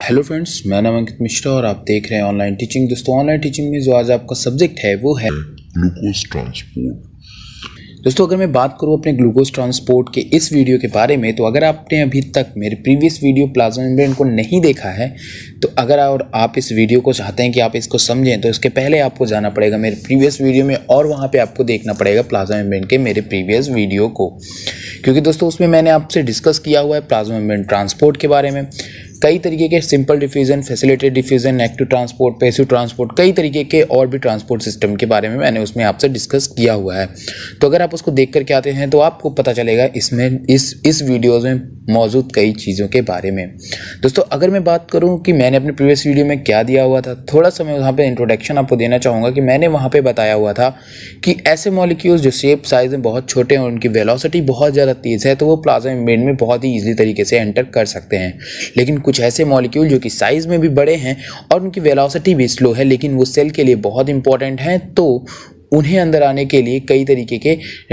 Hello friends, मेरा नाम अंकित मिश्रा और आप देख रहे हैं ऑनलाइन टीचिंग। दोस्तों, ऑनलाइन टीचिंग में जो आज आपका सब्जेक्ट है वो है ग्लूकोज ट्रांसपोर्ट। दोस्तों, अगर मैं बात करूं अपने ग्लूकोज ट्रांसपोर्ट के इस वीडियो के बारे में, तो अगर आपने अभी तक मेरे प्रीवियस वीडियो प्लाज्मा मेम्ब्रेन को नहीं देखा है, तो अगर आप इस वीडियो को चाहते हैं कि आप इसको समझें, तो इसके पहले आपको जाना पड़ेगा मेरे प्रीवियस वीडियो में और वहाँ पे आपको देखना पड़ेगा प्लाज्मा मेम्ब्रेन के मेरे प्रीवियस वीडियो को, क्योंकि दोस्तों उसमें मैंने आपसे डिस्कस किया हुआ है प्लाज्मा मेम्ब्रेन ट्रांसपोर्ट के बारे में। कई तरीके के simple diffusion, facilitated diffusion, active transport, passive transport, कई तरीके के और भी ट्रांसपोर्ट सिस्टम के बारे में मैंने उसमें आपसे डिस्कस किया हुआ है। तो अगर आप उसको देख करके आते हैं तो आपको पता चलेगा इसमें इस वीडियोज़ में मौजूद कई चीज़ों के बारे में। दोस्तों, अगर मैं बात करूं कि मैंने अपने प्रीवियस वीडियो में क्या दिया हुआ था, थोड़ा सा मैं वहाँ पे इंट्रोडक्शन आपको देना चाहूँगा कि मैंने वहाँ पे बताया हुआ था कि ऐसे मॉलिक्यूल्स जो शेप साइज में बहुत छोटे हैं और उनकी वेलोसिटी बहुत ज़्यादा तेज़ है, तो वो प्लाज्मा मेम्ब्रेन में बहुत ही ईजिली तरीके से एंटर कर सकते हैं। लेकिन कुछ ऐसे मॉलिक्यूल जो कि साइज़ में भी बड़े हैं और उनकी वेलोसिटी भी स्लो है, लेकिन वो सेल के लिए बहुत इंपॉर्टेंट हैं, तो उन्हें अंदर आने के लिए कई तरीके के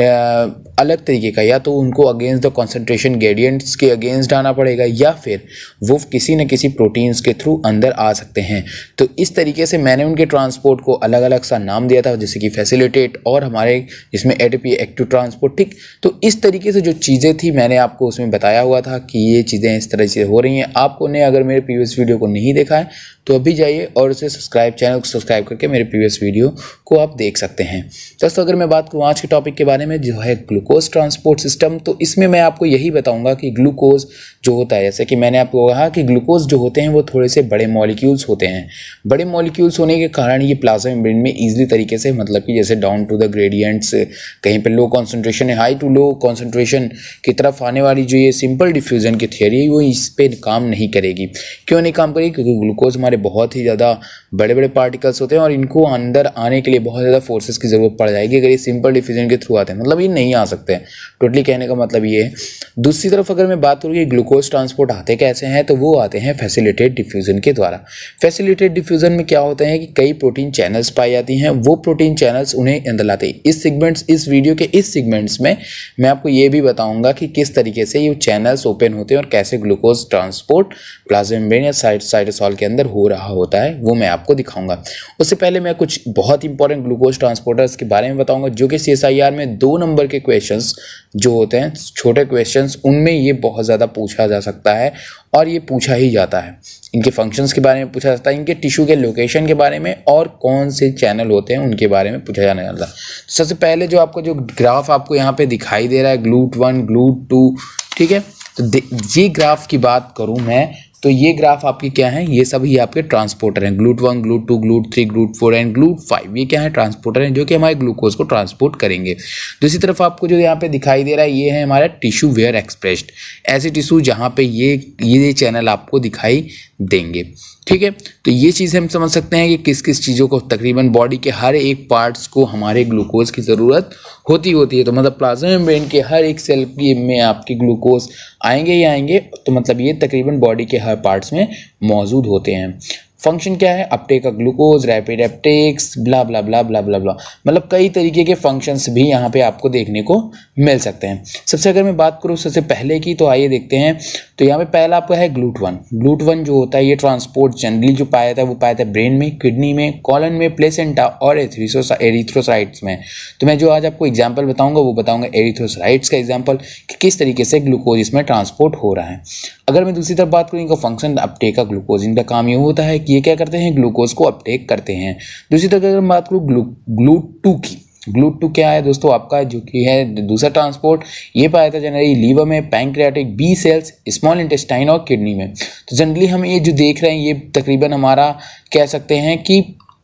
अलग तरीके का, या तो उनको अगेंस्ट द कॉन्सेंट्रेशन ग्रेडियंट्स के अगेंस्ट आना पड़ेगा, या फिर वो किसी न किसी प्रोटीन्स के थ्रू अंदर आ सकते हैं। तो इस तरीके से मैंने उनके ट्रांसपोर्ट को अलग अलग सा नाम दिया था, जैसे कि फैसिलिटेट और हमारे जिसमें एटीपी एक्टिव ट्रांसपोर्ट। ठीक, तो इस तरीके से जो चीज़ें थी मैंने आपको उसमें बताया हुआ था कि ये चीज़ें इस तरह से हो रही हैं। आपको ने अगर मेरे प्रीवियस वीडियो को नहीं देखा है तो अभी जाइए और उसे चैनल को सब्सक्राइब करके मेरे प्रीवियस वीडियो को आप देख सकते हैं। दोस्तों, अगर मैं बात करूँ आज के टॉपिक के बारे में जो है ग्लूकोज ट्रांसपोर्ट सिस्टम, तो इसमें मैं आपको यही बताऊंगा कि ग्लूकोज जो होता है, जैसे कि मैंने आपको कहा कि ग्लूकोज जो होते हैं वो थोड़े से बड़े मॉलिक्यूल्स होते हैं। बड़े मॉलिक्यूल्स होने के कारण ये प्लाज्मा मेम्ब्रेन में ईजिली तरीके से, मतलब कि जैसे डाउन टू द ग्रेडियंट्स, कहीं पर लो कॉन्सेंट्रेशन है, हाई टू लो कॉन्सेंट्रेशन की तरफ आने वाली जो ये सिंपल डिफ्यूजन की थियरी है वो इस पर काम नहीं करेगी। क्यों नहीं काम करेगी? क्योंकि ग्लूकोज हमारे बहुत ही ज़्यादा बड़े बड़े पार्टिकल्स होते हैं और इनको अंदर आने के लिए बहुत ज़्यादा फोर्सेस की ज़रूरत पड़ जाएगी अगर ये सिंपल डिफ्यूजन के थ्रू आते हैं, मतलब ये नहीं आ सकते हैं। टोटली कहने का मतलब ये है। दूसरी तरफ अगर मैं बात करूँ कि ग्लूकोज ट्रांसपोर्ट आते कैसे हैं, तो वो आते हैं फैसिलिटेटेड डिफ्यूजन के द्वारा। फैसिलिटेटेड डिफ्यूजन में क्या होता है कि कई प्रोटीन चैनल्स पाई जाती हैं, वो प्रोटीन चैनल्स उन्हें अंदर लाते हैं। इस वीडियो के इस सेगमेंट्स में मैं आपको ये भी बताऊंगा कि किस तरीके से ये चैनल्स ओपन होते हैं और कैसे ग्लूकोज ट्रांसपोर्ट प्लाज्मा मेम्ब्रेन या साइटोसॉल के अंदर हो रहा होता है, वो मैं आपको दिखाऊंगा। उससे पहले मैं कुछ बहुत इंपॉर्टेंट ग्लूकोज ट्रांसपोर्टर्स के बारे में बताऊंगा, जो कि CSIR में 2 नंबर के क्वेश्चंस जो होते हैं, छोटे क्वेश्चंस, उनमें ये बहुत ज़्यादा पूछा जा सकता है और ये पूछा ही जाता है। इनके फंक्शंस के बारे में पूछा जाता है, इनके टिश्यू के लोकेशन के बारे में और कौन से चैनल होते हैं उनके बारे में पूछा जाने वाला है। सबसे पहले जो आपको जो ग्राफ आपको यहाँ पे दिखाई दे रहा है, ग्लूट 1 ग्लूट 2, ठीक है, तो ये ग्राफ की बात करूँ मैं, तो ये ग्राफ आपके क्या हैं, ये सभी आपके ट्रांसपोर्टर हैं। GLUT 1 GLUT 2 GLUT 3 GLUT 4 and GLUT 5, ये क्या है, ट्रांसपोर्टर हैं जो कि हमारे ग्लूकोज को ट्रांसपोर्ट करेंगे। दूसरी तरफ आपको जो यहाँ पे दिखाई दे रहा है, ये है हमारा टिश्यू वेयर एक्सप्रेस्ड, ऐसे टिश्यू जहाँ पे ये चैनल आपको दिखाई देंगे। ठीक है, तो ये चीज़ हम समझ सकते हैं कि किस किस चीज़ों को, तकरीबन बॉडी के हर एक पार्ट्स को हमारे ग्लूकोज की ज़रूरत होती है। तो मतलब प्लाज्मा मेम्ब्रेन के हर एक सेल में आपके ग्लूकोज आएंगे ही आएंगे, तो मतलब ये तकरीबन बॉडी के हर पार्ट्स में मौजूद होते हैं। फंक्शन क्या है, uptake of glucose, rapid uptakes, blah blah blah blah blah blah, मतलब कई तरीके के फंक्शंस भी यहाँ पे आपको देखने को मिल सकते हैं। सबसे अगर मैं बात करूँ सबसे पहले की, तो आइए देखते हैं। तो यहाँ पे पहला आपका है ग्लूट 1। ग्लूट 1 जो होता है, ये ट्रांसपोर्ट जनरली जो पाया जाता है वो पाया जाता है ब्रेन में, किडनी में, कॉलन में, प्लेसेंटा और एरिथ्रोसाइट्स में। तो मैं जो आज आपको एग्जाम्पल बताऊंगा वो बताऊंगा एरिथ्रोसाइट्स का एग्जाम्पल, कि किस तरीके से ग्लूकोज इसमें ट्रांसपोर्ट हो रहा है। अगर मैं दूसरी तरफ बात करूँ इनका फंक्शन, अपटेक का ग्लूकोज, इनका काम ये होता है कि ये क्या करते हैं, ग्लूकोज को अपटेक करते हैं। दूसरी तरफ अगर मैं बात करूँ ग्लूट 2 की, ग्लूट 2 क्या है दोस्तों, आपका जो कि है दूसरा ट्रांसपोर्ट, ये पाया था जनरली लीवर में, pancreatic, B cells, small intestine और किडनी में। तो जनरली हम ये जो देख रहे हैं, ये तकरीबन हमारा कह सकते हैं कि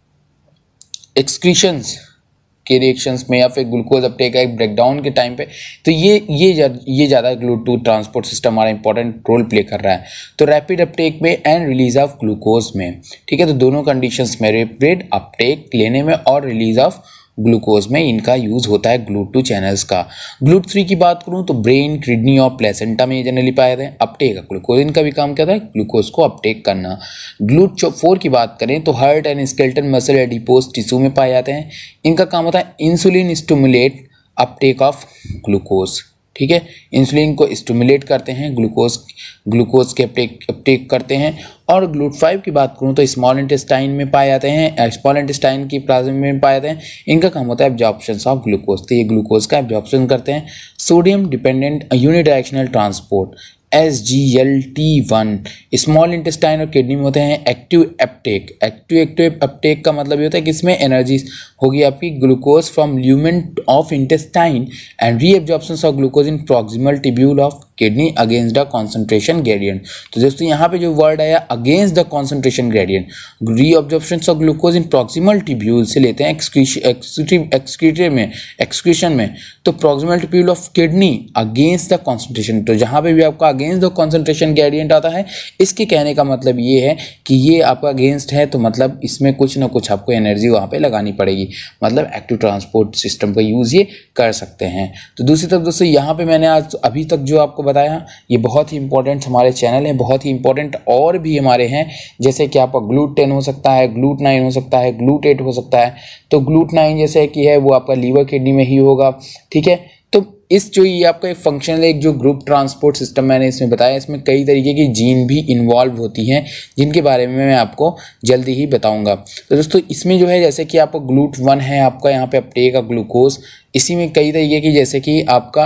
एक्सक्रीशंस के रिएक्शंस में या फिर ग्लूकोज अपटेक का एक ब्रेकडाउन के टाइम पे, तो ये ज़्यादा ग्लूट 2 ट्रांसपोर्ट सिस्टम हमारा इंपॉर्टेंट रोल प्ले कर रहा है। तो रैपिड अपटेक में एंड रिलीज ऑफ ग्लूकोज में, ठीक है, तो दोनों कंडीशंस में रैपिड अपटेक लेने में और रिलीज ऑफ ग्लूकोज में इनका यूज होता है ग्लूट 2 चैनल्स का। ग्लूट 3 की बात करूं तो ब्रेन, किडनी और प्लेसेंटा में जनरली पाए जाते हैं। अपटेक ग्लूकोज, इनका भी काम क्या है, ग्लूकोज को अपटेक करना। ग्लूट 4 की बात करें तो heart and skeletal muscle adipose tissue में पाए जाते हैं। इनका काम होता है insulin stimulate uptake of glucose. ठीक है। इंसुलिन को स्टिमुलेट करते हैं, ग्लूकोज के अपटेक करते हैं। और GLUT5 की बात करूं तो स्मॉल इंटेस्टाइन में पाए जाते हैं, स्मॉल इंटेस्टाइन की प्लाज्मा में पाए जाते हैं। इनका काम होता है एब्जॉर्प्शन ऑफ ग्लूकोज, तो ये ग्लूकोज का एब्जॉर्प्शन करते हैं। Sodium dependent unidirectional transport SGLT1 small intestine और किडनी में होते हैं एक्टिव अपटेक का मतलब ये होता है कि इसमें एनर्जी होगी आपकी glucose from lumen of intestine and reabsorption of glucose in proximal tubule of kidney against the concentration gradient. तो दोस्तों यहाँ पे जो वर्ड आया against the concentration gradient, reabsorption of glucose in proximal tubule से लेते हैं एक्सक्रीशन में, तो proximal tubule of kidney against the concentration, तो जहाँ पे भी आपका अगेंस्ट द कॉन्सेंट्रेशन ग्रेडियंट आता है, इसके कहने का मतलब ये है कि ये आपका अगेंस्ट है, तो मतलब इसमें कुछ ना कुछ आपको एनर्जी वहाँ पे लगानी पड़ेगी, मतलब एक्टिव ट्रांसपोर्ट सिस्टम का यूज़ ये कर सकते हैं। तो दूसरी तरफ दोस्तों यहाँ पे मैंने आज अभी तक जो आपको बताया ये बहुत ही इंपॉर्टेंट हमारे चैनल है, बहुत ही इंपॉर्टेंट और भी हमारे हैं, जैसे कि आपका GLUT10 हो सकता है, GLUT9 हो सकता है, GLUT8 हो सकता है। तो GLUT9 जैसे कि है वो आपका लीवर किडनी में ही होगा, ठीक है। तो इस जो ये आपका एक फंक्शनल एक जो ग्रुप ट्रांसपोर्ट सिस्टम मैंने इसमें बताया, इसमें कई तरीके की जीन भी इन्वॉल्व होती हैं जिनके बारे में मैं आपको जल्दी ही बताऊंगा। तो दोस्तों इसमें जो है जैसे कि आपका GLUT1 है आपका यहाँ पे अपटेक ऑफ ग्लूकोज, इसी में कई तरीके की जैसे कि आपका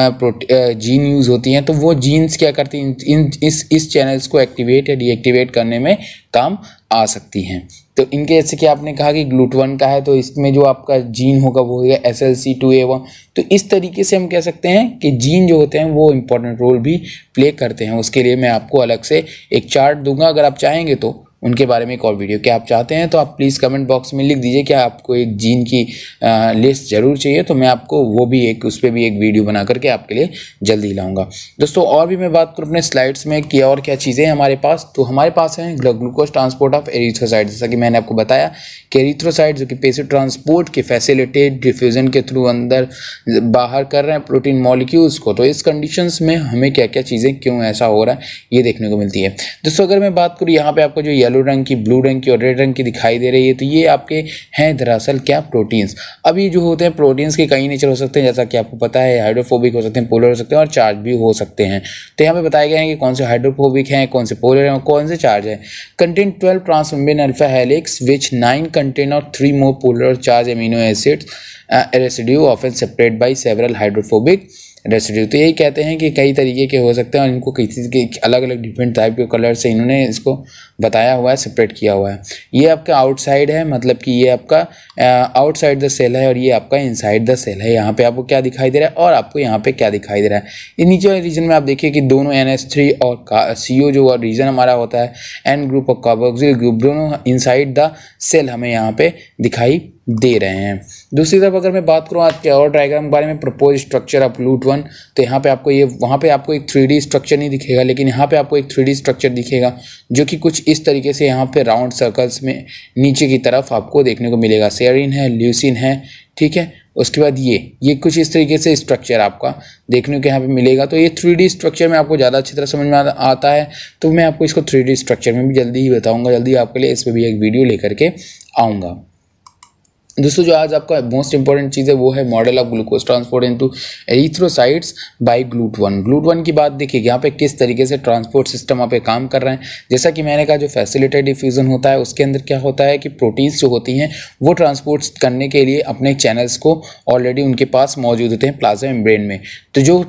जीन यूज़ होती हैं, तो वो जीन्स क्या करती हैं इस चैनल्स को एक्टिवेट या डीएक्टिवेट करने में काम आ सकती हैं। तो इनके जैसे कि आपने कहा कि GLUT1 का है तो इसमें जो आपका जीन होगा वो होगा SLC2A1। तो इस तरीके से हम कह सकते हैं कि जीन जो होते हैं वो इम्पोर्टेंट रोल भी प्ले करते हैं। उसके लिए मैं आपको अलग से एक चार्ट दूंगा, अगर आप चाहेंगे तो उनके बारे में एक और वीडियो। क्या आप चाहते हैं तो आप प्लीज़ कमेंट बॉक्स में लिख दीजिए क्या आपको एक जीन की लिस्ट ज़रूर चाहिए, तो मैं आपको वो भी एक उस पर भी एक वीडियो बना करके आपके लिए जल्दी लाऊंगा। दोस्तों और भी मैं बात करूँ अपने स्लाइड्स में कि और क्या चीज़ें हैं हमारे पास, तो हमारे पास है ग्लूकोज ट्रांसपोर्ट ऑफ एरिथ्रोसाइट। जैसा कि मैंने आपको बताया कि एरिथ्रोसाइट जो कि पेसिव ट्रांसपोर्ट के फैसिलिटेट डिफ्यूजन के थ्रू अंदर बाहर कर रहे हैं प्रोटीन मॉलिक्यूल्स को, तो इस कंडीशंस में हमें क्या क्या चीज़ें क्यों ऐसा हो रहा है ये देखने को मिलती है। दोस्तों अगर मैं बात करूँ यहाँ पे आपको जो येलो रंग की, ब्लू रंग की और रेड रंग की दिखाई दे रही है, तो ये आपके हैं दरअसल क्या प्रोटीन्स। अब ये जो होते हैं प्रोटीन्स के कई नेचर हो सकते हैं, जैसा कि आपको पता है हाइड्रोफोबिक हो सकते हैं, पोलर हो सकते हैं और चार्ज भी हो सकते हैं। तो यहाँ पे बताया गया है कि कौन से हाइड्रोफोबिक हैं, कौन से पोलर हैं और कौन से चार्ज है। Contain 12 transmembrane alpha helix which 9 contain और 3 more polar charged amino acids residue often separate by several hydrophobic residue. तो यही कहते हैं कि कई तरीके के हो सकते हैं और इनको किसी के अलग अलग डिफरेंट टाइप के कलर से इन्होंने इसको बताया हुआ है, सेपरेट किया हुआ है। ये आपका आउटसाइड है, मतलब कि ये आपका आउटसाइड द सेल है और ये आपका इनसाइड द सेल है। यहाँ पे आपको क्या दिखाई दे रहा है और आपको यहाँ पे क्या दिखाई दे रहा है। ये नीचे वाले रीजन में आप देखिए कि दोनों NH3 और CO जो रीजन हमारा होता है N ग्रुप और कार्बोक्सिल ग्रुप, दोनों इनसाइड द सेल हमें यहाँ पे दिखाई दे रहे हैं। दूसरी तरफ अगर मैं बात करूँ आज के और डायग्राम के बारे में, प्रपोज स्ट्रक्चर ऑफ GLUT1, तो यहाँ पे आपको ये वहाँ पे आपको एक 3D स्ट्रक्चर नहीं दिखेगा, लेकिन यहाँ पे आपको एक 3D स्ट्रक्चर दिखेगा जो कि कुछ इस तरीके से यहाँ पे राउंड सर्कल्स में नीचे की तरफ आपको देखने को मिलेगा। सेरीन है, ल्यूसिन है, ठीक है। उसके बाद ये कुछ इस तरीके से स्ट्रक्चर आपका देखने को यहाँ पे मिलेगा। तो ये 3D स्ट्रक्चर में आपको ज़्यादा अच्छी तरह समझ में आता है, तो मैं आपको इसको 3D स्ट्रक्चर में भी जल्दी ही बताऊँगा, जल्दी आपके लिए इस पर भी एक वीडियो लेकर के आऊँगा। दोस्तों जो आज आपका मोस्ट इंपॉर्टेंट चीज़ है वो है model of glucose transport into erythrocytes by GLUT1। GLUT1 की बात देखिए यहाँ पे किस तरीके से ट्रांसपोर्ट सिस्टम यहाँ पे काम कर रहे हैं। जैसा कि मैंने कहा जो फैसिलिटेटेड डिफ्यूजन होता है उसके अंदर क्या होता है कि प्रोटीन्स जो होती हैं वो ट्रांसपोर्ट करने के लिए अपने चैनल्स को ऑलरेडी उनके पास मौजूद होते हैं प्लाज्मा मेम्ब्रेन में। तो जो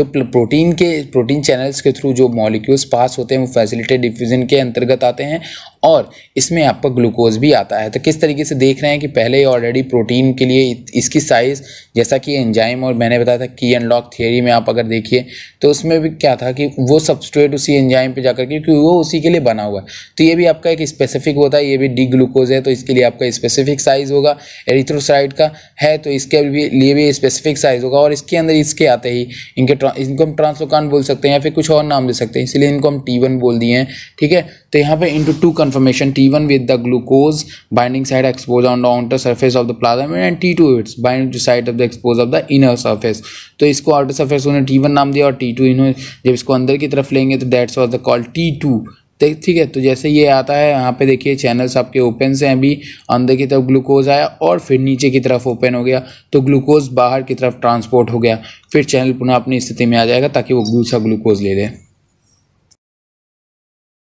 प्रोटीन चैनल्स के थ्रू जो मॉलिक्यूल्स पास होते हैं वो फैसिलिटेटेड डिफ्यूजन के अंतर्गत आते हैं और इसमें आपका ग्लूकोज भी आता है। तो किस तरीके से देख रहे हैं कि पहले ऑलरेडी प्रोटीन के लिए इसकी साइज़, जैसा कि एंजाइम और मैंने बताया था की अनलॉक थियरी में आप अगर देखिए तो उसमें भी क्या था कि वो सबस्ट्रेट उसी एंजाइम पे जाकर के, क्योंकि वो उसी के लिए बना हुआ है। तो ये भी आपका एक स्पेसिफिक होता है, ये भी डी ग्लूकोज है तो इसके लिए आपका स्पेसिफिक साइज़ होगा। एरिथ्रोसाइट का है तो इसके लिए भी स्पेसिफिक साइज़ होगा और इसके अंदर इसके आते ही इनको हम ट्रांसलोकान बोल सकते हैं या फिर कुछ और नाम दे सकते हैं, इसलिए इनको हम T1 बोल दिए हैं, ठीक है। तो यहाँ पे into 2 conformation, T1 with the glucose binding site exposed on the outer surface of the plasma and T2 its binding to site of the exposed of the inner surface। तो इसको outer surface उन्होंने T1 नाम दिया और T2 इन्होंने जब इसको अंदर की तरफ लेंगे तो that's was the called T2। ठीक है। तो जैसे ये आता है यहाँ पे देखिए चैनल्स आपके ओपन से अभी अंदर की तरफ ग्लूकोज आया और फिर नीचे की तरफ ओपन हो गया, तो ग्लूकोज बाहर की तरफ ट्रांसपोर्ट हो गया, फिर चैनल पुनः अपनी स्थिति में आ जाएगा ताकि वो दूसरा ग्लूकोज ले ले।